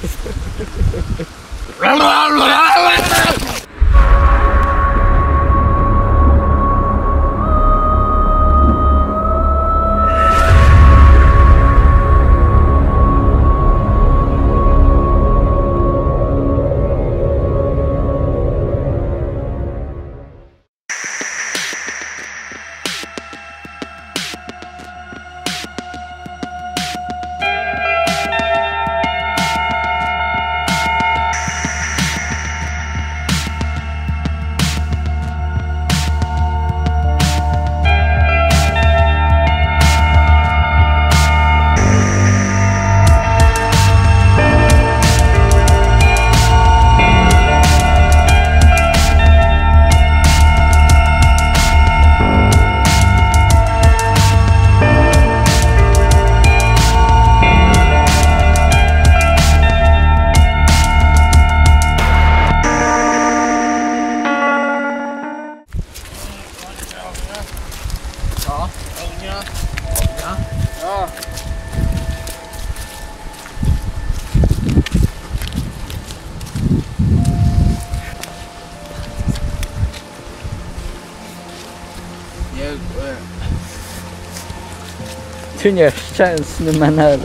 Ty nieszczęsny Menelu.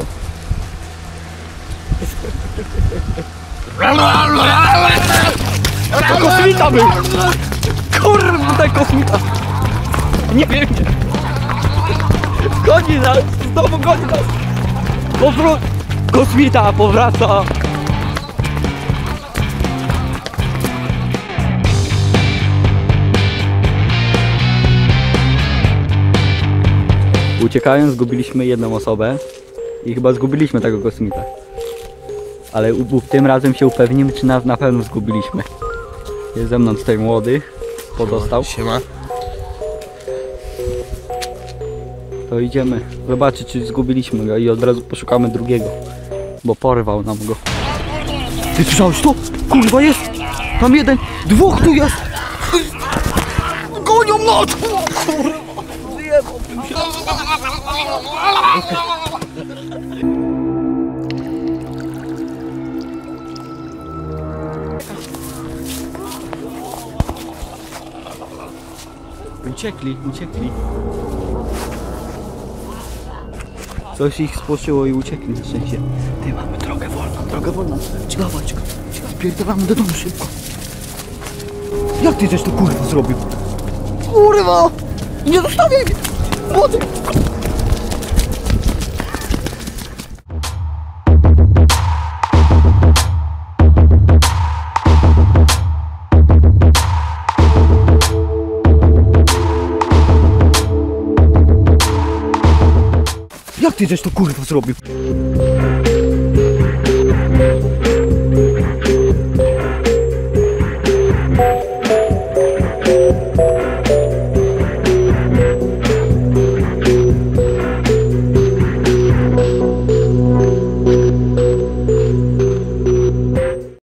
To kosmita był! Kurde, kosmita! Nie wiem, nie. Goni nas! Znowu goni nas! Powrót! Kosmita powraca! Uciekając zgubiliśmy jedną osobę i chyba zgubiliśmy tego kosmita. Ale tym razem się upewnimy, czy na pewno zgubiliśmy. Jest ze mną tutaj młody, pozostał. Siema. To idziemy zobaczyć, czy zgubiliśmy go i od razu poszukamy drugiego, bo porwał nam go. Ty słyszałeś to? Kurwa jest! Tam jeden! Dwóch tu jest! Gonią nas! Kurwa! Zjebał się! Uciekli. Coś ich spłoszyło i uciekli na szczęście. Ty, mamy drogę wolną. Ciekawe, spierdolamy do domu szybko. Jak ty też to kurwa zrobił? Kurwa! Nie zostawiaj mnie! Wody! Jak ty też to kurwa zrobił?